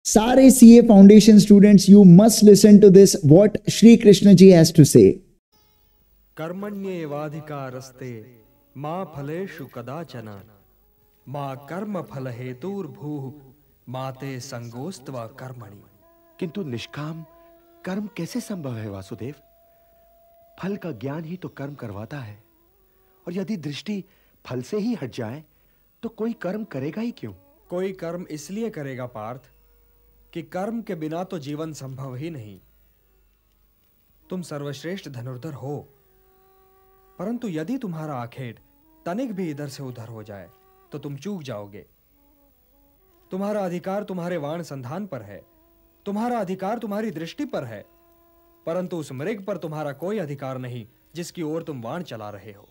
सारे CA foundation students, you must listen to this what Shri Krishna ji has to say. कर्मण्येवाधिकारस्ते मा फलेषु कदाचन मा कर्म फल हेतुर्भूः माते संगोस्त्वा कर्मणि। किंतु निष्काम कर्म कैसे संभव है वासुदेव? फल का ज्ञान ही तो कर्म करवाता है, और यदि दृष्टि फल से ही हट जाए तो कोई कर्म करेगा ही क्यों? कोई कर्म इसलिए करेगा पार्थ कि कर्म के बिना तो जीवन संभव ही नहीं। तुम सर्वश्रेष्ठ धनुर्धर हो, परंतु यदि तुम्हारा आखेट तनिक भी इधर से उधर हो जाए तो तुम चूक जाओगे। तुम्हारा अधिकार तुम्हारे वाण संधान पर है, तुम्हारा अधिकार तुम्हारी दृष्टि पर है, परंतु उस मृग पर तुम्हारा कोई अधिकार नहीं जिसकी ओर तुम वाण चला रहे हो।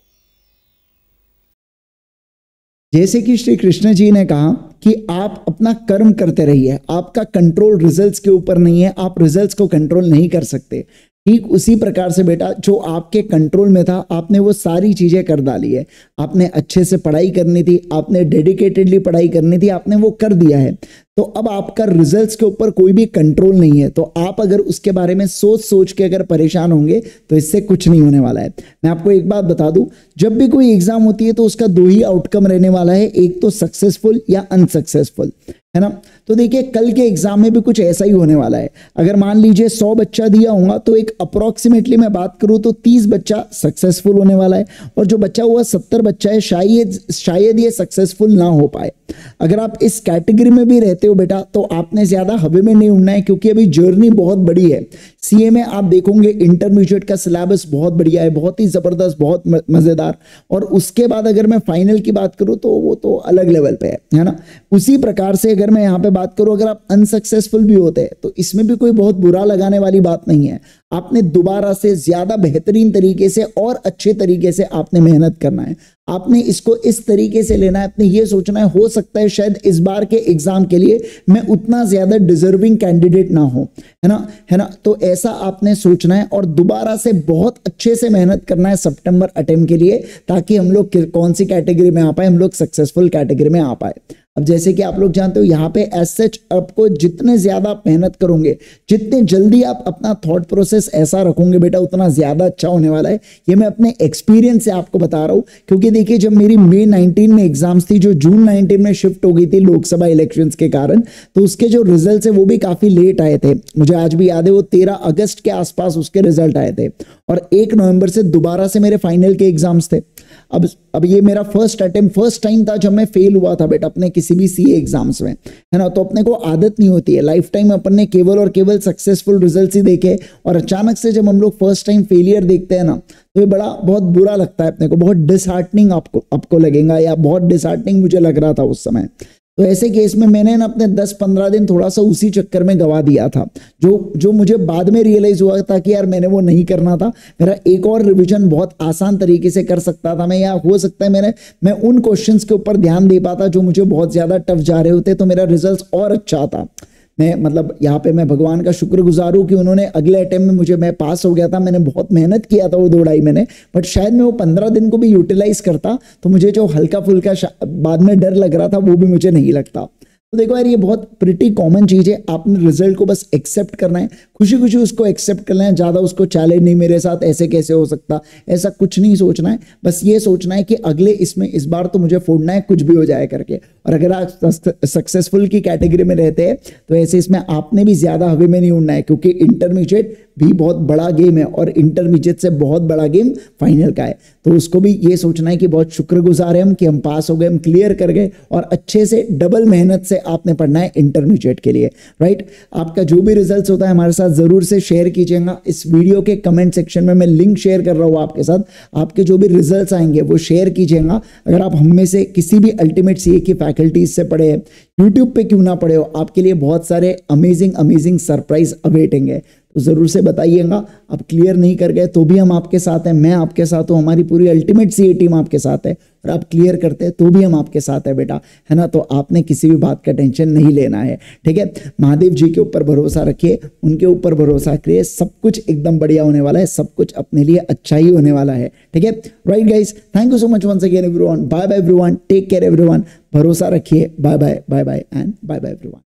जैसे कि श्री कृष्ण जी ने कहा कि आप अपना कर्म करते रहिए, आपका कंट्रोल रिजल्ट्स के ऊपर नहीं है, आप रिजल्ट्स को कंट्रोल नहीं कर सकते। ठीक उसी प्रकार से बेटा, जो आपके कंट्रोल में था आपने वो सारी चीजें कर डाली है। आपने अच्छे से पढ़ाई करनी थी, आपने डेडिकेटेडली पढ़ाई करनी थी, आपने वो कर दिया है। तो अब आपका रिजल्ट्स के ऊपर कोई भी कंट्रोल नहीं है। तो आप अगर उसके बारे में सोच सोच के अगर परेशान होंगे तो इससे कुछ नहीं होने वाला है। मैं आपको एक बात बता दूं, जब भी कोई एग्जाम होती है तो उसका दो ही आउटकम रहने वाला है, एक तो सक्सेसफुल या अनसक्सेसफुल, है ना। तो देखिए कल के एग्जाम में भी कुछ ऐसा ही होने वाला है। अगर मान लीजिए 100 बच्चा दिया होगा तो एक अप्रोक्सीमेटली मैं बात करूं तो 30 बच्चा सक्सेसफुल होने वाला है, और जो बच्चा हुआ 70 बच्चा है शायद ये सक्सेसफुल ना हो पाए। अगर आप इस कैटेगरी में भी रहते हो बेटा तो आपने ज्यादा हवा में नहीं उड़ना है, क्योंकि अभी जर्नी बहुत बड़ी है। सीए में आप देखोगे इंटरमीडिएट का सिलेबस बहुत बढ़िया है, बहुत ही जबरदस्त, बहुत मजेदार, और उसके बाद अगर मैं फाइनल की बात करूं तो वो तो अलग लेवल पे है ना। उसी प्रकार से अगर मैं यहाँ पे बात करूं, अगर आप अनसक्सेसफुल भी होते हैं तो इसमें भी कोई बहुत बुरा लगाने वाली बात नहीं है। आपने दोबारा से ज्यादा बेहतरीन तरीके से और अच्छे तरीके से आपने मेहनत करना है। आपने इसको इस तरीके से लेना है, आपने ये सोचना है हो सकता है शायद इस बार के एग्जाम के लिए मैं उतना ज्यादा डिजर्विंग कैंडिडेट ना हो, है ना। तो ऐसा आपने सोचना है और दोबारा से बहुत अच्छे से मेहनत करना है सितंबर अटेम्प्ट के लिए, ताकि हम लोग कौन सी कैटेगरी में आ पाए, हम लोग सक्सेसफुल कैटेगरी में आ पाए। अब जैसे कि आप लोग जानते हो यहाँ पे एज सच आपको जितने ज्यादा आप मेहनत करोगे, जितने जल्दी आप अपना थॉट प्रोसेस ऐसा रखोगे बेटा, उतना ज्यादा अच्छा होने वाला है। ये मैं अपने एक्सपीरियंस से आपको बता रहा हूँ, क्योंकि देखिए जब मेरी मई 19 में एग्जाम्स थी, जो जून 19 में शिफ्ट हो गई थी लोकसभा इलेक्शंस के कारण, तो उसके जो रिजल्ट है वो भी काफी लेट आए थे। मुझे आज भी याद है वो 13 अगस्त के आसपास उसके रिजल्ट आए थे, और 1 नवंबर से दोबारा से मेरे फाइनल के एग्जाम्स थे। अब ये मेरा फर्स्ट टाइम था जब मैं फेल हुआ था बेटा अपने किसी भी सीए एग्जाम्स में, है ना। तो अपने को आदत नहीं होती है, लाइफ टाइम अपन ने केवल और केवल सक्सेसफुल रिजल्ट्स ही देखे, और अचानक से जब हम लोग फर्स्ट टाइम फेलियर देखते हैं ना, तो ये बहुत बुरा लगता है अपने को, बहुत डिसहार्टनिंग आपको लगेगा, या बहुत डिसहार्टनिंग मुझे लग रहा था उस समय। तो ऐसे केस में मैंने ना अपने 10-15 दिन थोड़ा सा उसी चक्कर में गवा दिया था, जो मुझे बाद में रियलाइज हुआ था कि यार मैंने वो नहीं करना था। मेरा एक और रिवीजन बहुत आसान तरीके से कर सकता था मैं, या हो सकता है मैं उन क्वेश्चंस के ऊपर ध्यान दे पाता जो मुझे बहुत ज्यादा टफ जा रहे होते, तो मेरा रिजल्ट और अच्छा था। मैं मतलब यहाँ पे मैं भगवान का शुक्रगुजार हूँ कि उन्होंने अगले अटेम्प्ट में मैं पास हो गया था। मैंने बहुत मेहनत किया था वो 2-2.5 महीने, बट शायद मैं वो 15 दिन को भी यूटिलाइज करता तो मुझे जो हल्का फुल्का बाद में डर लग रहा था वो भी मुझे नहीं लगता। तो देखो यार, ये बहुत प्रिटी कॉमन चीज है। आपने रिजल्ट को बस एक्सेप्ट करना है, खुशी खुशी उसको एक्सेप्ट करना है, ज्यादा उसको चैलेंज नहीं, मेरे साथ ऐसे कैसे हो सकता, ऐसा कुछ नहीं सोचना है। बस ये सोचना है कि अगले इस बार तो मुझे फोड़ना है, कुछ भी हो जाए करके। और अगर आप सक्सेसफुल की कैटेगरी में रहते हैं तो ऐसे इसमें आपने भी ज्यादा हवा में नहीं उड़ना है, क्योंकि इंटरमीडिएट भी बहुत बड़ा गेम है, और इंटरमीडिएट से बहुत बड़ा गेम फाइनल का है। तो उसको भी ये सोचना है कि बहुत शुक्रगुजार है हम कि हम पास हो गए, हम क्लियर कर गए, और अच्छे से डबल मेहनत से आपने पढ़ना है इंटरमीडिएट के लिए, राइट। आपका जो भी रिजल्ट होता है हमारे साथ जरूर से शेयर कीजिएगा। इस वीडियो के कमेंट सेक्शन में मैं लिंक शेयर कर रहा हूँ आपके साथ, आपके जो भी रिजल्ट्स आएंगे वो शेयर कीजिएगा। अगर आप हम में से किसी भी अल्टीमेट सीए की फैकल्टीज से पढ़े हैं, यूट्यूब पे क्यों ना पढ़े हो, आपके लिए बहुत सारे अमेजिंग सरप्राइज अवेटिंग है, तो जरूर से बताइएगा। आप क्लियर नहीं कर गए तो भी हम आपके साथ हैं, मैं आपके साथ हूं, हमारी पूरी अल्टीमेट सीए टीम आपके साथ है, और आप क्लियर करते हैं तो भी हम आपके साथ है बेटा, है ना। तो आपने किसी भी बात का टेंशन नहीं लेना है, ठीक है। महादेव जी के ऊपर भरोसा रखिए, उनके ऊपर भरोसा करिए, सब कुछ एकदम बढ़िया होने वाला है, सब कुछ अपने लिए अच्छा ही होने वाला है, ठीक है। Right guys, thank you so much once again everyone, bye bye everyone, take care everyone, भरोसा रखिए, bye bye and bye bye everyone.